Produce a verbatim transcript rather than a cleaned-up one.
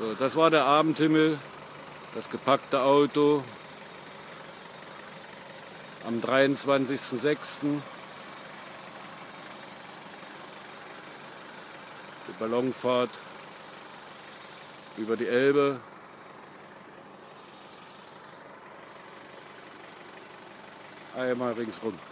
So, das war der Abendhimmel, das gepackte Auto am dreiundzwanzigsten sechsten Die Ballonfahrt über die Elbe. Einmal ringsrum.